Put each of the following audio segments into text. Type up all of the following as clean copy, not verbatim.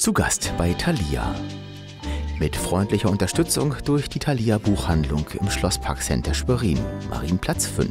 Zu Gast bei Thalia. Mit freundlicher Unterstützung durch die Thalia Buchhandlung im Schlossparkcenter Schwerin, Marienplatz 5.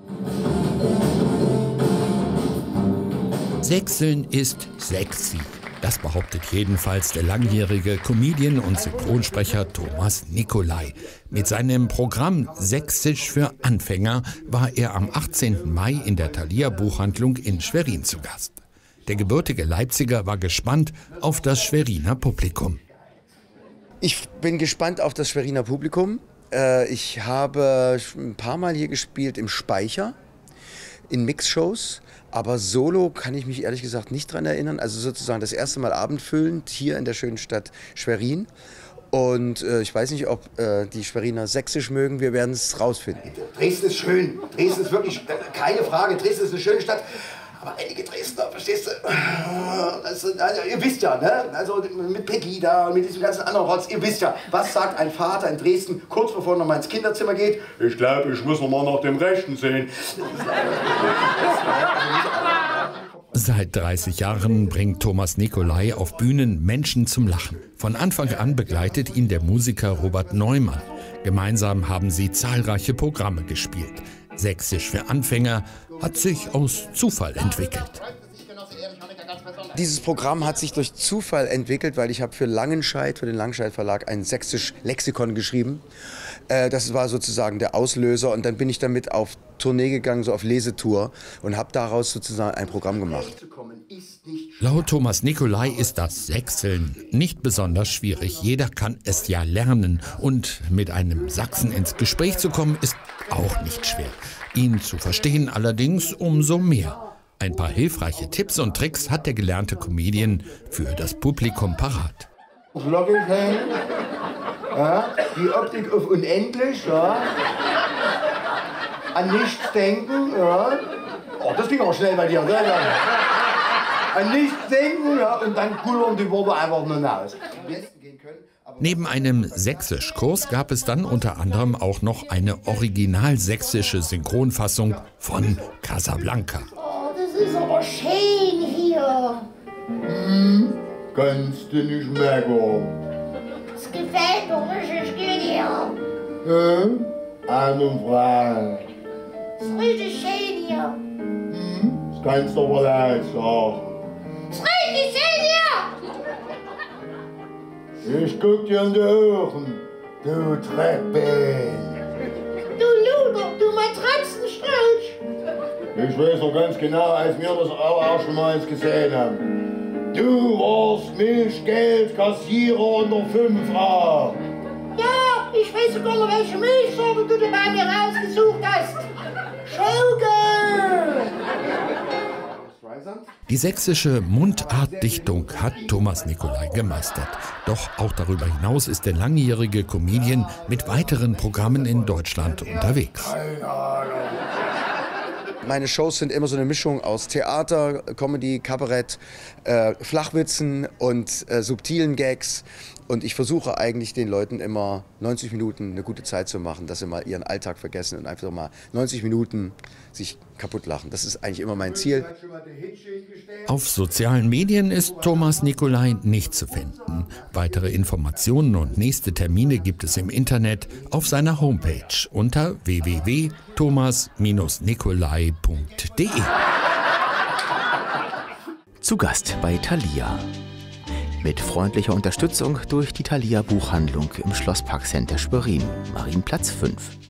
Sächseln ist sexy. Das behauptet jedenfalls der langjährige Comedian und Synchronsprecher Thomas Nicolai. Mit seinem Programm Sächsisch für Anfänger war er am 18. Mai in der Thalia Buchhandlung in Schwerin zu Gast. Der gebürtige Leipziger war gespannt auf das Schweriner Publikum. Ich bin gespannt auf das Schweriner Publikum. Ich habe ein paar Mal hier gespielt im Speicher, in Mixshows. Aber solo kann ich mich ehrlich gesagt nicht dran erinnern. Also sozusagen das erste Mal abendfüllend hier in der schönen Stadt Schwerin. Und ich weiß nicht, ob die Schweriner Sächsisch mögen. Wir werden es rausfinden. Dresden ist schön. Dresden ist wirklich, keine Frage, Dresden ist eine schöne Stadt. Aber einige Dresdner, verstehst du? Also, ihr wisst ja, ne? Also mit Pegida und mit diesem ganzen anderen Rotz, ihr wisst ja, was sagt ein Vater in Dresden, kurz bevor er noch mal ins Kinderzimmer geht? Ich glaube, ich muss noch mal nach dem Rechten sehen. Seit 30 Jahren bringt Thomas Nicolai auf Bühnen Menschen zum Lachen. Von Anfang an begleitet ihn der Musiker Robert Neumann. Gemeinsam haben sie zahlreiche Programme gespielt. Sächsisch für Anfänger hat sich aus Zufall entwickelt. Dieses Programm hat sich durch Zufall entwickelt, weil ich habe für Langenscheidt, für den Langenscheidt Verlag, ein Sächsisch-Lexikon geschrieben. Das war sozusagen der Auslöser und dann bin ich damit auf Tournee gegangen, so auf Lesetour und habe daraus sozusagen ein Programm gemacht. Laut Thomas Nicolai ist das Sächseln nicht besonders schwierig. Jeder kann es ja lernen und mit einem Sachsen ins Gespräch zu kommen ist auch nicht schwer. Ihn zu verstehen allerdings umso mehr. Ein paar hilfreiche Tipps und Tricks hat der gelernte Comedian für das Publikum parat. Logisch hängen, ja, die Optik auf unendlich, ja. An nichts denken, ja. Oh, das ging auch schnell bei dir, ja. An nichts denken, ja, und dann kullern die Worte einfach nur raus. Neben einem Sächsischkurs gab es dann unter anderem auch noch eine originalsächsische Synchronfassung von Casablanca. Das ist aber schön hier. Kannst du nicht merken. Es gefällt mir richtig gut hier. Frei. Es ist richtig schön hier. Das kannst du aber leid sagen. Es ist richtig schön hier. Ich guck dir in die Ohren, du Treppe. Du Luder, du Matratzenstrauch. Ich weiß noch ganz genau, als wir das allererste Mal gesehen haben. Du warst Milchgeldkassierer unter 5a. Ja, ich weiß sogar noch, welche Milchsorte du bei mir rausgesucht hast. Schaukel! Die sächsische Mundartdichtung hat Thomas Nicolai gemeistert. Doch auch darüber hinaus ist der langjährige Comedian mit weiteren Programmen in Deutschland unterwegs. Meine Shows sind immer so eine Mischung aus Theater, Comedy, Kabarett, Flachwitzen und subtilen Gags. Und ich versuche eigentlich den Leuten immer 90 Minuten eine gute Zeit zu machen, dass sie mal ihren Alltag vergessen und einfach mal 90 Minuten sich kaputt lachen. Das ist eigentlich immer mein Ziel. Auf sozialen Medien ist Thomas Nicolai nicht zu finden. Weitere Informationen und nächste Termine gibt es im Internet auf seiner Homepage unter www.thomas-nicolai.de. Zu Gast bei Thalia. Mit freundlicher Unterstützung durch die Thalia Buchhandlung im Schlossparkcenter Schwerin, Marienplatz 5.